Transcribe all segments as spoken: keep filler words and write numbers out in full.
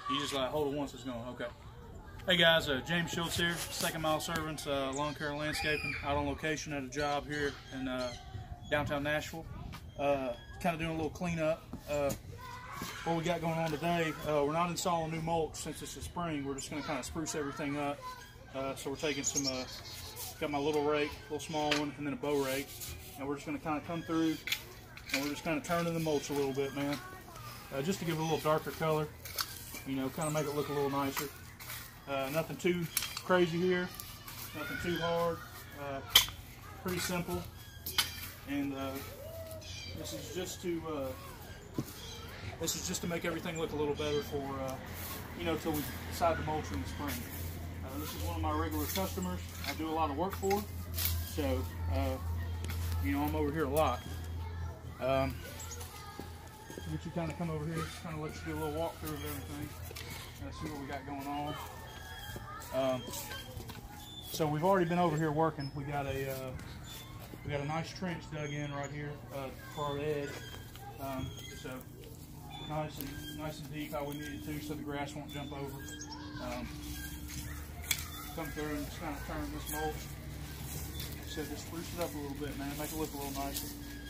You just like hold it once, it's going. Okay. Hey guys, uh, James Schultz here, Second Mile Servants, uh, Lawn Care Landscaping, out on location at a job here in uh, downtown Nashville. Uh, kind of doing a little cleanup. Uh, what we got going on today, uh, we're not installing new mulch since it's the spring. We're just going to kind of spruce everything up. Uh, so we're taking some, uh, got my little rake, a little small one, and then a bow rake. And we're just going to kind of come through and we're just kind of turning the mulch a little bit, man. Uh, just to give it a little darker color, you know, kind of make it look a little nicer. Uh, nothing too crazy here, nothing too hard, uh, pretty simple, and uh, this is just to uh, this is just to make everything look a little better for uh, you know, till we decide to mulch in the spring. Uh, this is one of my regular customers. I do a lot of work for, so uh, you know, I'm over here a lot. Um, get you kind of come over here, just kind of let you do a little walkthrough of everything. Uh, see what we got going on. Um, so we've already been over here working. We got a uh, we got a nice trench dug in right here uh, for our edge. Um, so nice and nice and deep how we need it to, so the grass won't jump over. Um, come through and just kind of turn this mulch. So just spruce it up a little bit, man. Make it look a little nicer.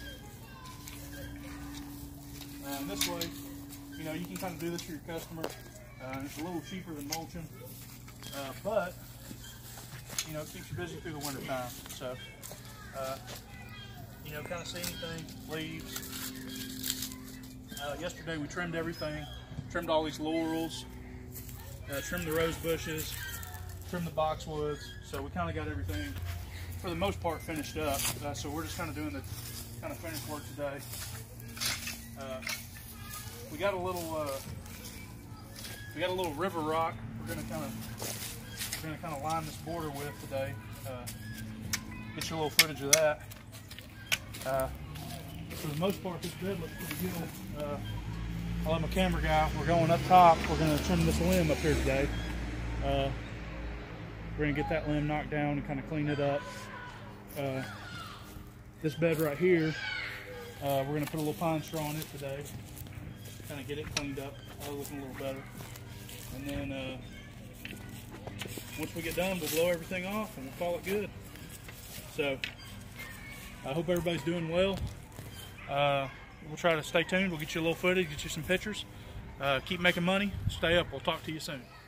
And this way, you know, you can kind of do this for your customer. Uh, it's a little cheaper than mulching. Uh, but, you know, it keeps you busy through the winter time. So, uh, you know, kind of see anything, leaves. Uh, yesterday we trimmed everything, trimmed all these laurels, uh, trimmed the rose bushes, trimmed the boxwoods. So we kind of got everything, for the most part, finished up. Uh, so we're just kind of doing the kind of finished work today. Uh, we got a little, uh, we got a little river rock. We're gonna kind of we're gonna kind of line this border with today. Uh, get you a little footage of that. Uh, for the most part, this bed looks pretty good. Uh, I'll let my camera guy. We're going up top. We're gonna trim this limb up here today. Uh, we're gonna get that limb knocked down and kind of clean it up. Uh, this bed right here, uh, we're gonna put a little pine straw on it today. Kind of get it cleaned up, uh, looking a little better. And then uh, once we get done, we'll blow everything off and we'll call it good. So I hope everybody's doing well. Uh, we'll try to stay tuned. We'll get you a little footage, get you some pictures. Uh, keep making money. Stay up. We'll talk to you soon.